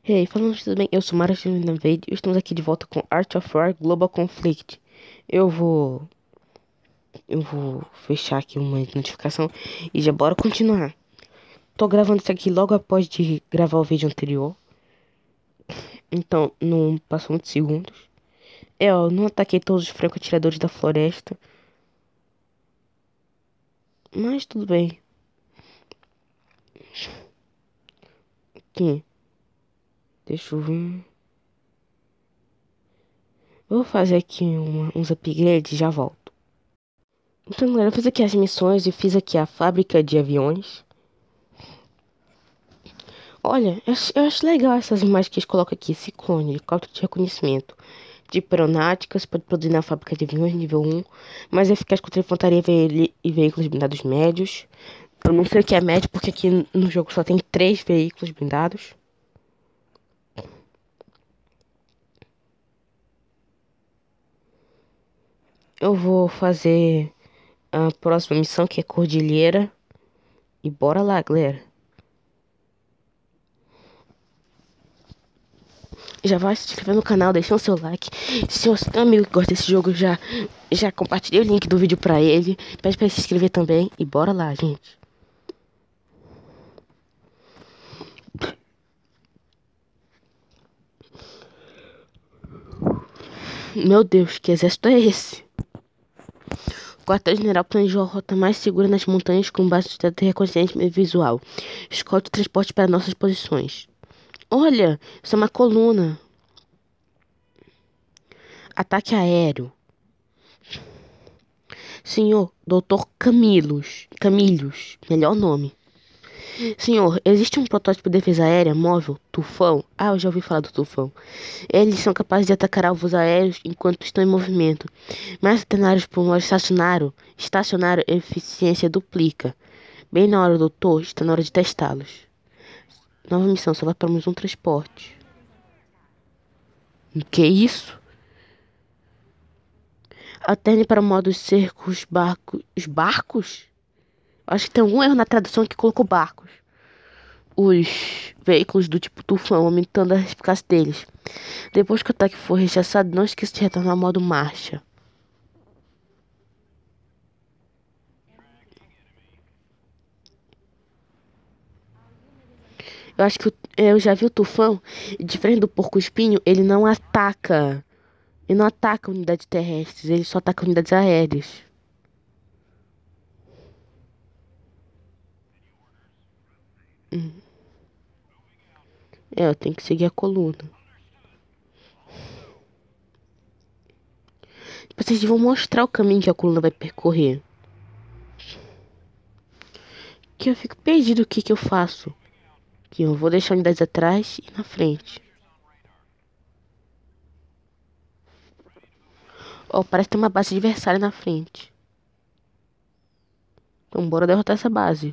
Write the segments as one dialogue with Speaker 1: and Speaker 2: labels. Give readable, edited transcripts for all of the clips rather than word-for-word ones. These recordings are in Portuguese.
Speaker 1: Hey, falando tudo bem? Eu sou Mara Invade e estamos aqui de volta com Art of War Global Conflict. Eu vou. Eu vou fechar aqui uma notificação e já bora continuar. Tô gravando isso aqui logo após de gravar o vídeo anterior. Então, não passou muitos segundos. Eu não ataquei todos os franco-atiradores da floresta. Mas tudo bem. Aqui. Deixa eu ver. Vou fazer aqui uns upgrades e já volto. Então, galera, eu fiz aqui as missões e fiz aqui a fábrica de aviões. Olha, eu acho legal essas imagens que eles colocam aqui. Ciclone, helicóptero de reconhecimento. Tipo aeronáuticas, pode produzir na fábrica de aviões nível 1. Mais eficaz contra infantaria e veículos blindados médios. Eu não sei o que é médio, porque aqui no jogo só tem 3 veículos blindados. Eu vou fazer a próxima missão, que é Cordilheira. E bora lá, galera. Já vai se inscrever no canal, deixando seu like. Se você tem um amigo que gosta desse jogo, já compartilhei o link do vídeo pra ele. Pede pra ele se inscrever também. E bora lá, gente. Meu Deus, que exército é esse? O quartel-general planejou a rota mais segura nas montanhas com base de dados de reconhecimento visual. Escolta o transporte para nossas posições. Olha, isso é uma coluna. Ataque aéreo. Senhor, Doutor Camilhos, melhor nome. Senhor, existe um protótipo de defesa aérea móvel, Tufão? Ah, eu já ouvi falar do Tufão. Eles são capazes de atacar alvos aéreos enquanto estão em movimento. Mas cenários por modo estacionário, a eficiência duplica. Bem na hora, doutor, está na hora de testá-los. Nova missão, só vai para mais um transporte. Que isso? Alterne para o modo cerco os barcos. Os barcos? Acho que tem algum erro na tradução que colocou barcos. Os veículos do tipo tufão, aumentando a eficácia deles. Depois que o ataque for rechaçado, não esqueça de retornar ao modo marcha. Eu acho que eu já vi o tufão, e diferente do porco-espinho, ele não ataca. Ele não ataca unidades terrestres, ele só ataca unidades aéreas. Eu tenho que seguir a coluna. Vocês vão mostrar o caminho que a coluna vai percorrer. Que eu fico perdido o que que eu faço. Que eu vou deixar unidades atrás e na frente. Ó, parece ter uma base adversária na frente. Então bora derrotar essa base.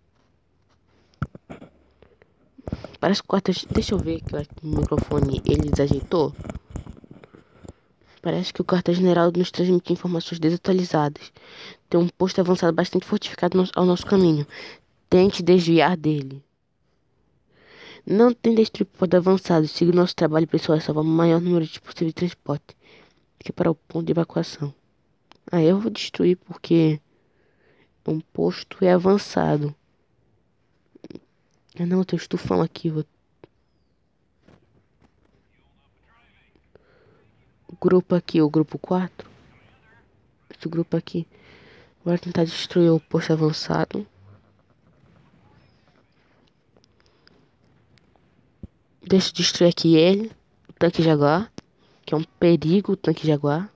Speaker 1: Parece que o quarto... Deixa eu ver que o microfone ele desajeitou. Parece que o quartel-general nos transmite informações desatualizadas. Tem um posto avançado bastante fortificado ao nosso caminho. Tente desviar dele. Não tem destruir posto avançado. Siga o nosso trabalho pessoal e salvar o maior número de possíveis de transporte. Aqui para o ponto de evacuação. Aí eu vou destruir porque um posto é avançado. Ah não, tem um estufão aqui. O grupo aqui, o grupo 4. Esse grupo aqui. Vai tentar destruir o posto avançado. Deixa eu destruir aqui ele. O tanque Jaguar. Que é um perigo o tanque Jaguar.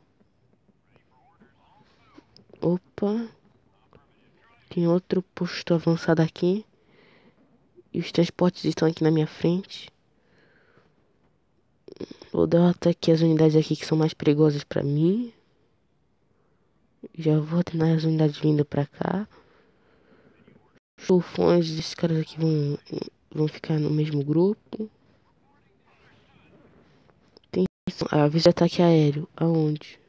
Speaker 1: Opa. Tem outro posto avançado aqui. E os transportes estão aqui na minha frente. Vou derrotar aqui as unidades aqui que são mais perigosas pra mim. Já vou treinar as unidades vindo pra cá. Os tufões desses caras aqui vão ficar no mesmo grupo. Tem aviso de ataque aéreo. Aonde?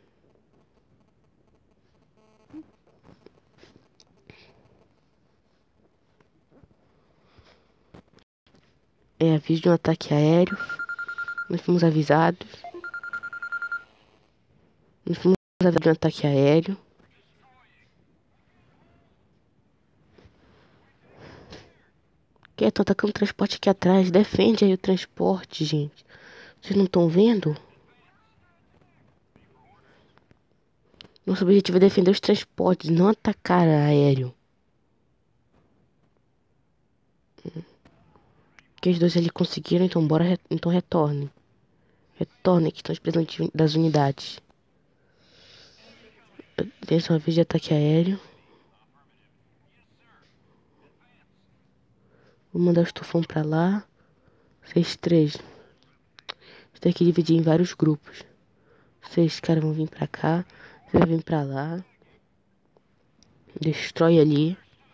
Speaker 1: aviso de um ataque aéreo. Nós fomos avisados. Nós fomos avisados de um ataque aéreo. Que estão atacando o transporte aqui atrás. Defende aí o transporte, gente. Vocês não estão vendo? Nosso objetivo é defender os transportes, não atacar aéreo. Que os dois ali conseguiram, então bora, então retorne. Retorne, que estão precisando das unidades. Dessa uma vez de ataque aéreo. Vou mandar o estufão pra lá. 6-3. Você tem que dividir em vários grupos. 6 caras vão vir pra cá. Você vai vir pra lá. Destrói ali.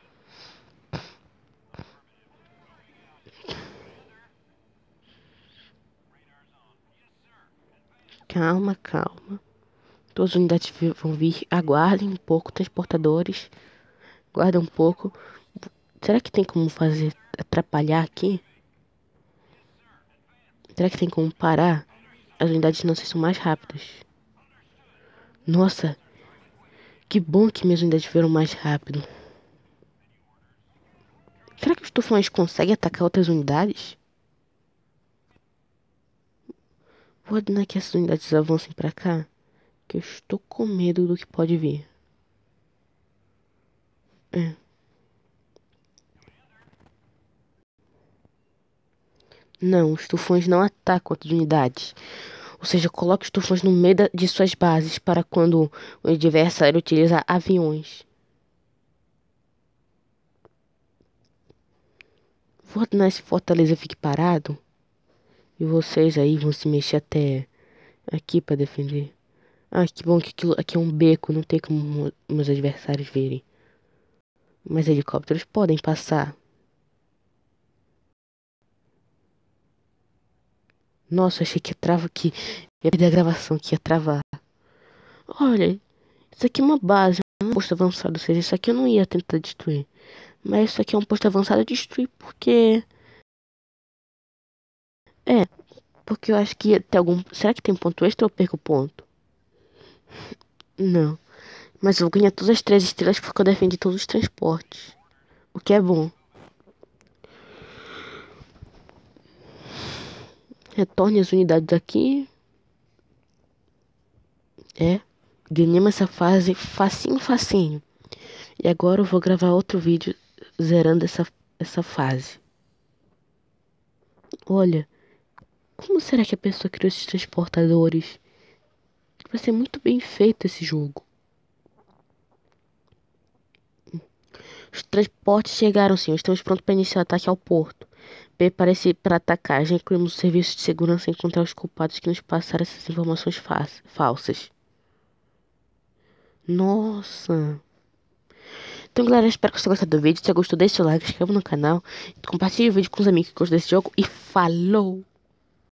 Speaker 1: Calma, calma. Todas as unidades vão vir. Aguardem um pouco, transportadores. Aguardem um pouco. Será que tem como fazer atrapalhar aqui? Será que tem como parar? As unidades não são mais rápidas. Nossa, que bom que minhas unidades foram mais rápido. Será que os tufões conseguem atacar outras unidades? Vou ordenar que essas unidades avancem pra cá, que eu estou com medo do que pode vir. Não, os tufões não atacam outras unidades. Ou seja, coloque os tufões no meio de suas bases para quando o adversário utilizar aviões. Vou ordenar esse fortaleza fique parado. E vocês aí vão se mexer até aqui para defender. Ah, que bom que aqui é um beco, não tem como meus adversários verem. Mas helicópteros podem passar. Nossa, achei que ia travar aqui. Ia perder a gravação, que ia travar. Olha, isso aqui é uma base, não é um posto avançado. Ou seja, isso aqui eu não ia tentar destruir. Mas isso aqui é um posto avançado, eu destruí porque... É, porque eu acho que ia ter algum... Será que tem ponto extra ou eu perco ponto? Não. Mas eu ganhei todas as 3 estrelas porque eu defendi todos os transportes. O que é bom. Retorne as unidades aqui. Ganhamos essa fase facinho, facinho. E agora eu vou gravar outro vídeo zerando essa fase. Olha, como será que a pessoa criou esses transportadores? Vai ser muito bem feito esse jogo. Os transportes chegaram, sim. Estamos prontos para iniciar o ataque ao porto. Prepare-se para atacar. Já incluímos o serviço de segurança e encontrar os culpados que nos passaram essas informações falsas. Nossa. Então, galera, espero que você tenha gostado do vídeo. Se você gostou, deixa o like, se inscreva no canal, compartilhe o vídeo com os amigos que gostam desse jogo e falou!